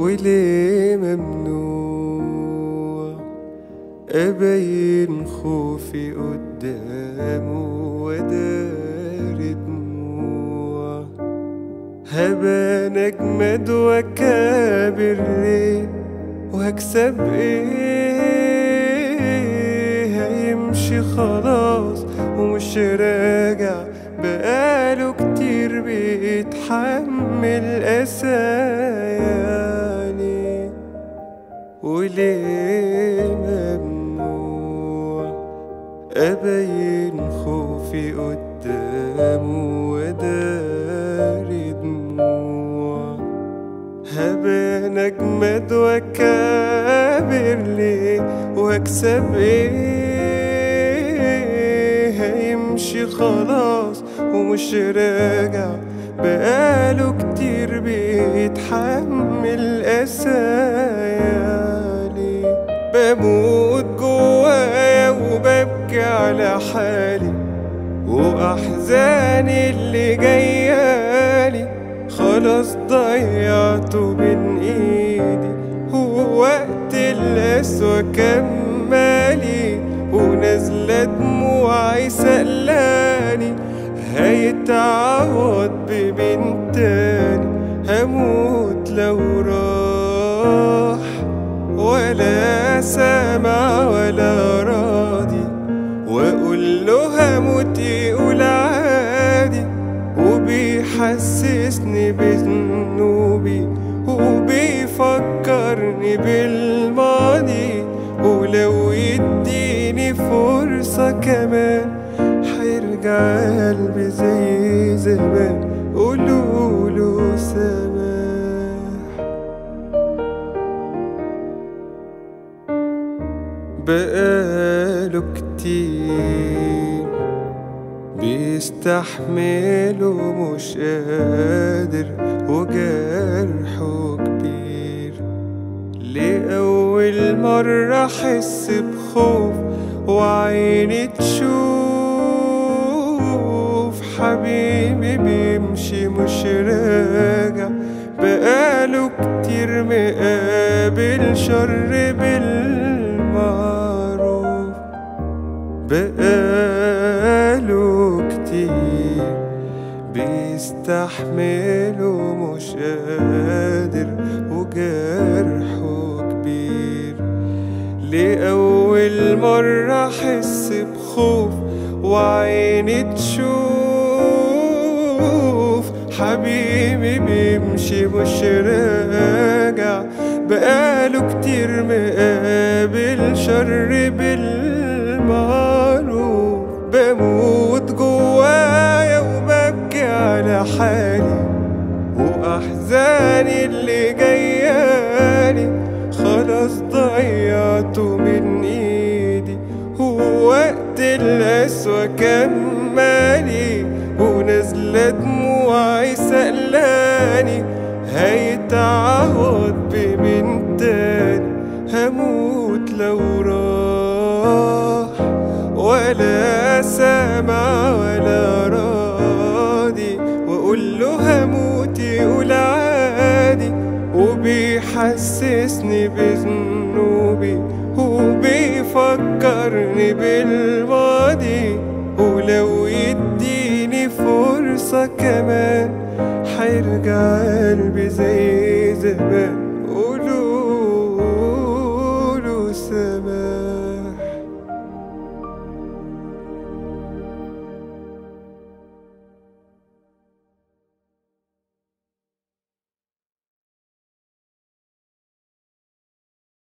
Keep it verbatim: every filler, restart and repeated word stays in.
وليه ممنوع أبين خوفي قدامه ودار دموع؟ هبان أجمد وأكابر ليه وهكسب ايه؟ هيمشي خلاص ومش راجع، بقاله كتير بيتحمل قساياني. وليه ممنوع أبين خوفي قدامه وداري دموع؟ هبان أجمد وأكابر ليه وهكسب ايه؟ هيمشي خلاص ومش راجع، بقاله كتير بيتحمل قسايالي. بموت جوايا وببكي على حالي وأحزاني اللي جايالي، خلاص ضيعته بين ايدي. هو وقت القسوة كمالي ونازلة دموعي سألاني، هيتعوض ببنت تاني. هموت لو راح ولا سامع ولا راضي، واقول له هموت يقول عادي، وبيحسسني بذنوبي وبيفكرني بالماضي. ولو يديني فرصة كمان هيرجع قلبي زي زمان. قولوله سماح. بقاله كتير بيستحمله مش قادر وجرحه كبير. لأول مرة أحس بخوف وعيني تشوف حبيبي بيمشي مش راجع، بقاله كتير مقابل شر بالمعروف. بقاله كتير بيستحمله مش قادر وجرحه كبير. لأول مرة أحس بخوف وعيني تشوف حبيبي بيمشي مش راجع، بقاله كتير مقابل شر بالمعروف. بموت جوايا وببكي على حالي وأحزاني اللي جايالي، خلاص ضيعته من ايدي. هو وقت القسوة كمالي ونازلة دموعي سألاني، هيتعوض بمين تاني؟ هموت لو راح ولا سامع ولا راضي، واقول له هموت يقول عادي، وبيحسسني بذنوبي وبيفكرني بالماضي. ولو يديني فرصة كمان هيرجع قلبي زي زمان. قولوا